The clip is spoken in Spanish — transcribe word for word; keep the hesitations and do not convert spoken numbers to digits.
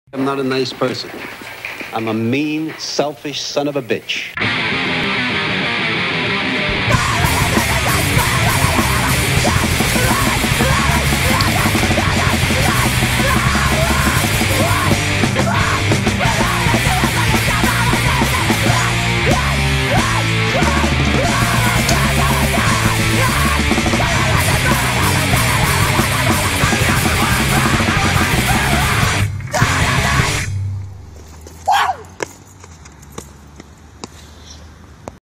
I'm not a nice person. I'm a mean, selfish son of a bitch.